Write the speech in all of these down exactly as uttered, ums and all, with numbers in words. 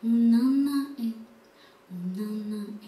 unana e, unana e,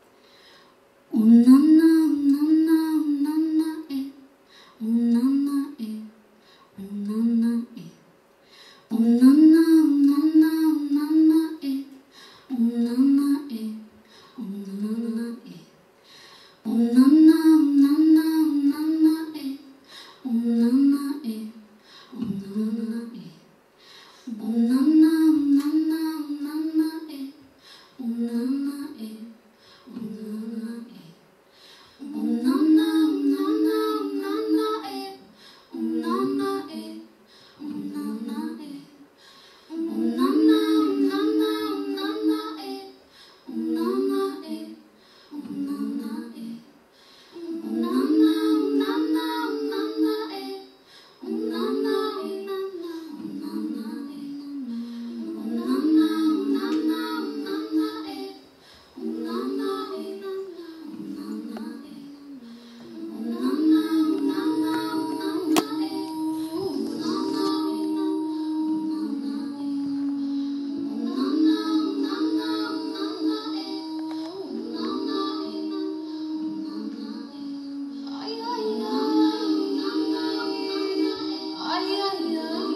unana, unana, unana e, unana e, unana e, unana, unana, unana e, unana e, unana e, unana, unana, unana e, unana e, unana e. Unana, unana, unana e, unana e, unana e, unana, unana, unana e, unana e, unana e, unana, unana, unana e, unana e, unana e, unana, unana, unana e, unana e, unana e. Unana, unana, unana e, unana e, unana e, unana, unana, unana e, unana e, unana e, unana, unana, unana e, unana e, unana e, ay ay ay, unana, unana e, ay ay ay.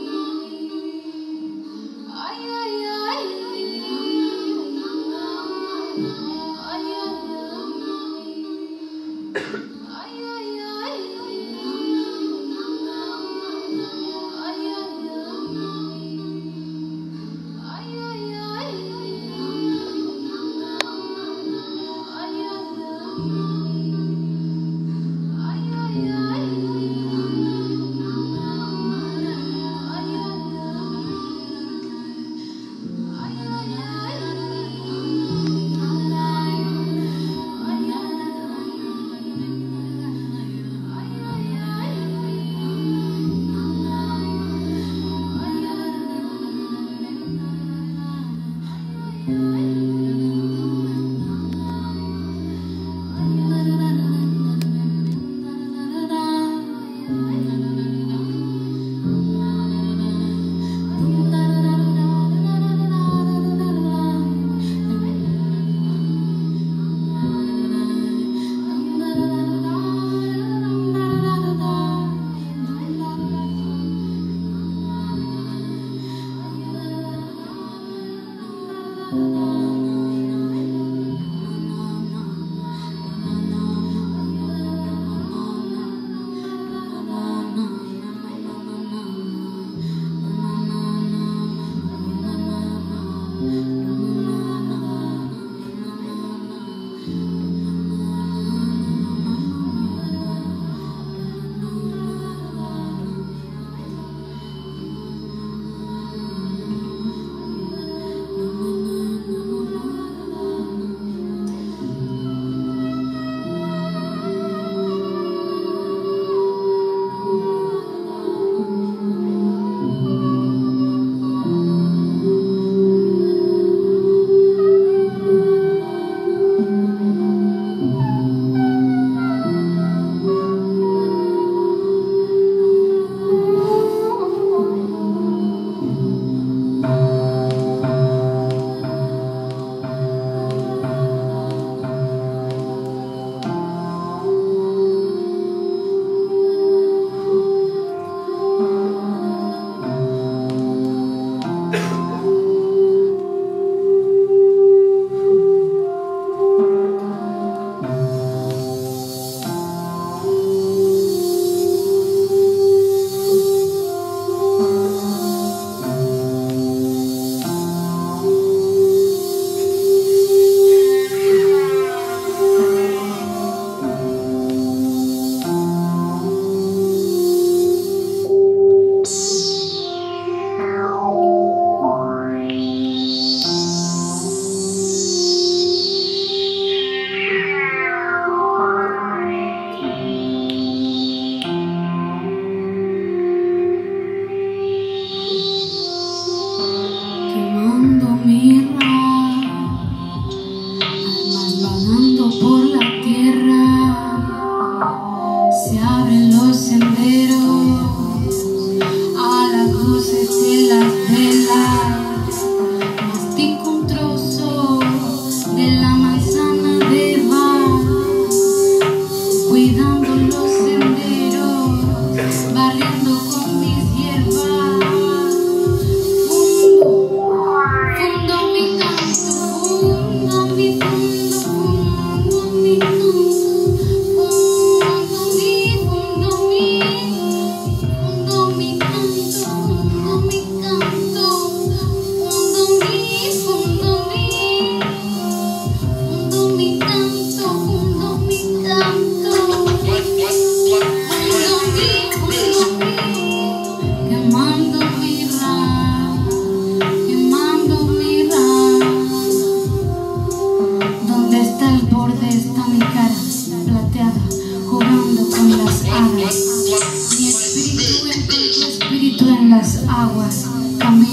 Ay, ay, ay, ay,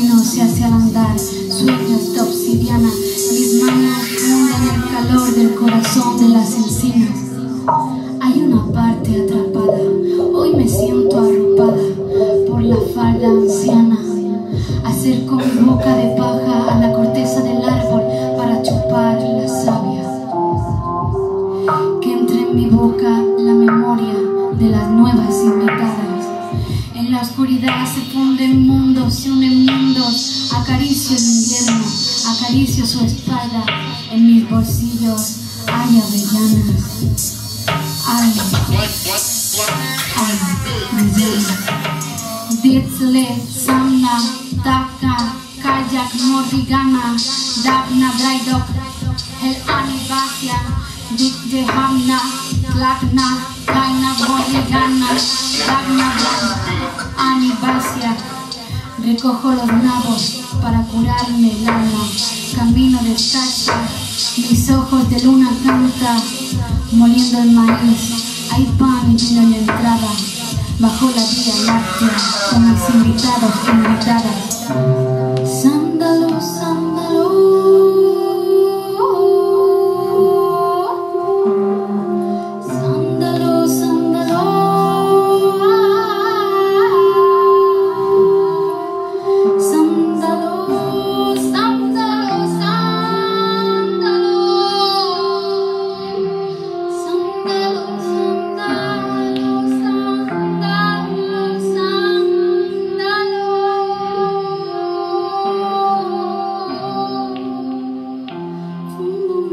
camino se hace al andar, sueños de obsidiana, mis manos funden el calor del corazón de las encinas. Hay una parte atrapada, hoy me siento arropada por la falda anciana. Acerco mi boca de paja a la corteza del árbol para chupar la savia. Que entre en mi boca la memoria de las nuevas invitadas. En la oscuridad se funden mundos, se unen mundos. Acaricio el invierno, acaricio su espalda. En mis bolsillos hay avellanas. Ay, ay, avellanas. Ditsle, Samna, Taka, Kayak, Mordigana, Dabna, Braidok, El Anibasia, Dik de Hamna, Tlakna, Kaina, Mordigana, Dabna, Anibasia. Recojo los nabos para curarme el alma, camino descalza, mis ojos de luna canta, moliendo el maíz, hay pan y vino en la entrada. Bajo la vía láctea con mis invitados e invitadas. Sándalo, sándalo, sándalo, sándalo, sándalo, sándalo, sándalo, sándalo.